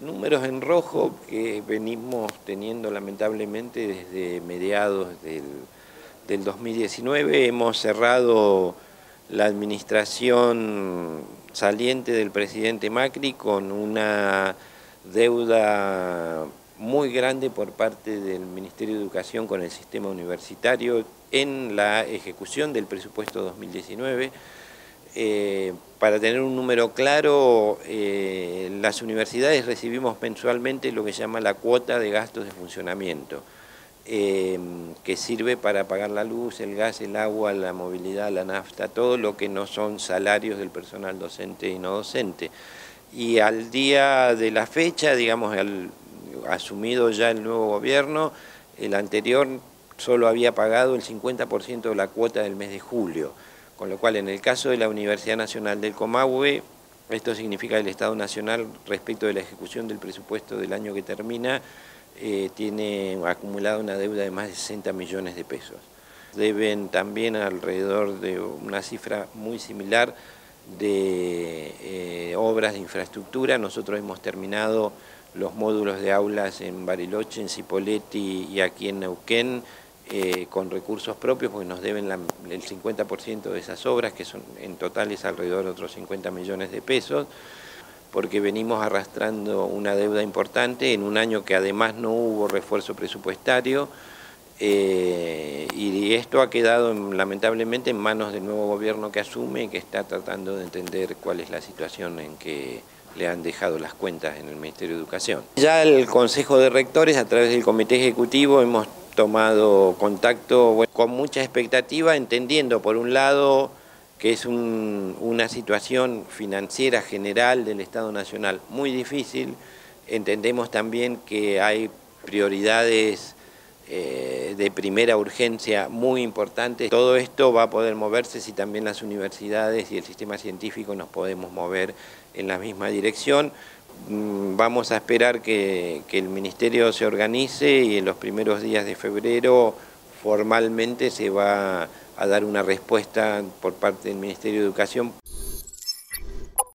Números en rojo que venimos teniendo lamentablemente desde mediados del 2019. Hemos cerrado la administración saliente del presidente Macri con una deuda muy grande por parte del Ministerio de Educación con el sistema universitario en la ejecución del presupuesto 2019. Para tener un número claro, las universidades recibimos mensualmente lo que se llama la cuota de gastos de funcionamiento, que sirve para pagar la luz, el gas, el agua, la movilidad, la nafta, todo lo que no son salarios del personal docente y no docente. Y al día de la fecha, digamos, asumido ya el nuevo gobierno, el anterior solo había pagado el 50% de la cuota del mes de julio. Con lo cual, en el caso de la Universidad Nacional del Comahue, esto significa que el Estado Nacional, respecto de la ejecución del presupuesto del año que termina, tiene acumulada una deuda de más de 60 millones de pesos. Deben también alrededor de una cifra muy similar de obras de infraestructura. Nosotros hemos terminado los módulos de aulas en Bariloche, en Cipolletti y aquí en Neuquén, con recursos propios, porque nos deben el 50% de esas obras, que son en total es alrededor de otros 50 millones de pesos, porque venimos arrastrando una deuda importante en un año que además no hubo refuerzo presupuestario, y esto ha quedado lamentablemente en manos del nuevo gobierno que asume y que está tratando de entender cuál es la situación en que le han dejado las cuentas en el Ministerio de Educación. Ya el Consejo de Rectores, a través del Comité Ejecutivo, hemos tomado contacto con mucha expectativa, entendiendo por un lado que es una situación financiera general del Estado Nacional muy difícil. Entendemos también que hay prioridades de primera urgencia muy importantes. Todo esto va a poder moverse si también las universidades y el sistema científico nos podemos mover en la misma dirección. Vamos a esperar que el Ministerio se organice y en los primeros días de febrero formalmente se va a dar una respuesta por parte del Ministerio de Educación.